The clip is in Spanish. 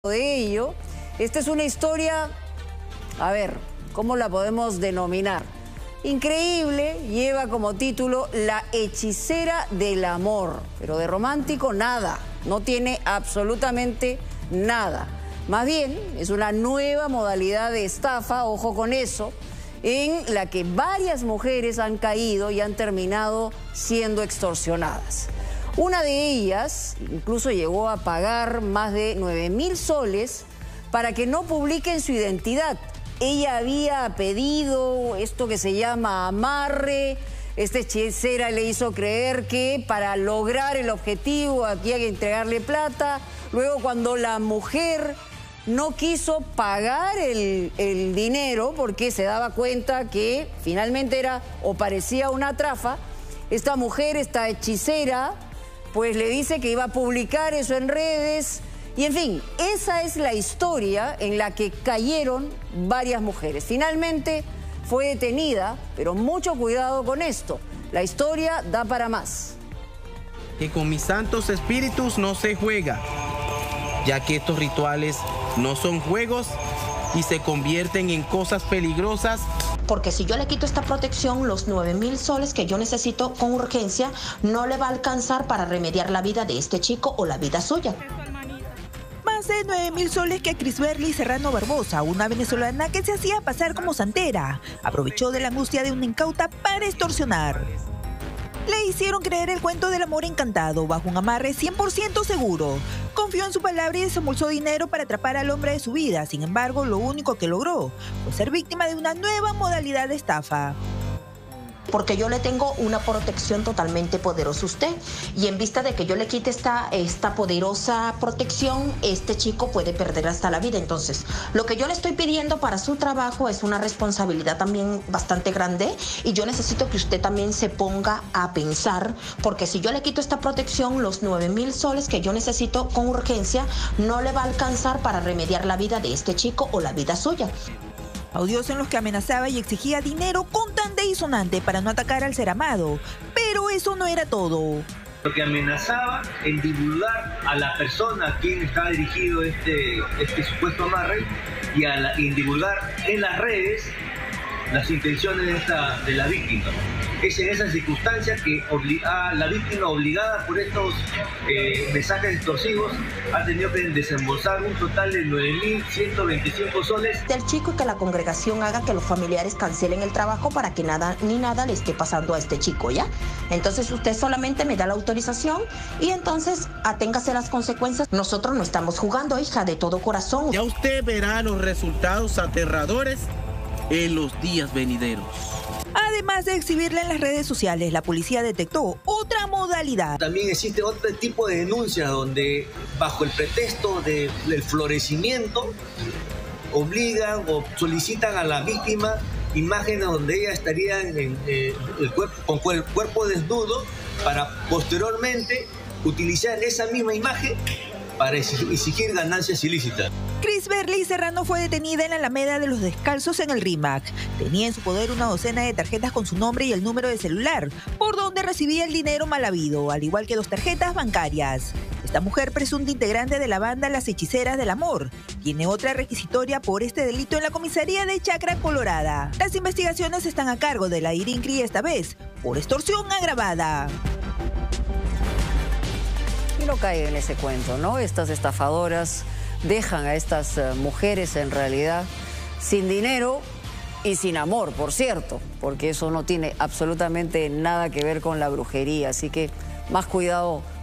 De ello. Esta es una historia, a ver, ¿cómo la podemos denominar? Increíble, lleva como título La hechicera del amor, pero de romántico nada, no tiene absolutamente nada. Más bien, es una nueva modalidad de estafa, ojo con eso, en la que varias mujeres han caído y han terminado siendo extorsionadas. Una de ellas incluso llegó a pagar más de 9.000 soles para que no publiquen su identidad. Ella había pedido esto que se llama amarre. Esta hechicera le hizo creer que para lograr el objetivo había que entregarle plata. Luego, cuando la mujer no quiso pagar el dinero porque se daba cuenta que finalmente era o parecía una trafa, esta mujer, esta hechicera, pues le dice que iba a publicar eso en redes. Y en fin, esa es la historia en la que cayeron varias mujeres. Finalmente fue detenida, pero mucho cuidado con esto. La historia da para más. Que con mis santos espíritus no se juega, ya que estos rituales no son juegos y se convierten en cosas peligrosas. Porque si yo le quito esta protección, los 9.000 soles que yo necesito con urgencia no le va a alcanzar para remediar la vida de este chico o la vida suya. Más de 9.000 soles que Crisberly Serrano Barbosa, una venezolana que se hacía pasar como santera, aprovechó de la angustia de una incauta para extorsionar. Le hicieron creer el cuento del amor encantado bajo un amarre 100% seguro. Confió en su palabra y desembolsó dinero para atrapar al hombre de su vida. Sin embargo, lo único que logró fue ser víctima de una nueva modalidad de estafa. Porque yo le tengo una protección totalmente poderosa a usted. Y en vista de que yo le quite esta poderosa protección, este chico puede perder hasta la vida. Entonces, lo que yo le estoy pidiendo para su trabajo es una responsabilidad también bastante grande. Y yo necesito que usted también se ponga a pensar. Porque si yo le quito esta protección, los 9.000 soles que yo necesito con urgencia no le va a alcanzar para remediar la vida de este chico o la vida suya. Audios en los que amenazaba y exigía dinero contante y sonante para no atacar al ser amado. Pero eso no era todo. Porque amenazaba en divulgar a la persona a quien estaba dirigido este supuesto amarre y en divulgar en las redes las intenciones de la víctima. Es en esa circunstancia que la víctima, obligada por estos mensajes extorsivos, ha tenido que desembolsar un total de 9.125 soles. Del chico, y que la congregación haga que los familiares cancelen el trabajo para que nada le esté pasando a este chico, ¿ya? Entonces usted solamente me da la autorización y entonces aténgase las consecuencias. Nosotros no estamos jugando, hija, de todo corazón. Ya usted verá los resultados aterradores en los días venideros. Además de exhibirla en las redes sociales, la policía detectó otra modalidad. También existe otro tipo de denuncias donde, bajo el pretexto del florecimiento, obligan o solicitan a la víctima imágenes donde ella estaría con el cuerpo desnudo para posteriormente utilizar esa misma imagen para exigir ganancias ilícitas. Crisberly Serrano fue detenida en la Alameda de los Descalzos en el RIMAC. Tenía en su poder una docena de tarjetas con su nombre y el número de celular, por donde recibía el dinero mal habido, al igual que 2 tarjetas bancarias. Esta mujer, presunta integrante de la banda Las Hechiceras del Amor, tiene otra requisitoria por este delito en la comisaría de Chacra Colorada. Las investigaciones están a cargo de la IRINCRI, esta vez por extorsión agravada. Y no caigan en ese cuento, ¿no? Estas estafadoras dejan a estas mujeres en realidad sin dinero y sin amor, por cierto, porque eso no tiene absolutamente nada que ver con la brujería. Así que más cuidado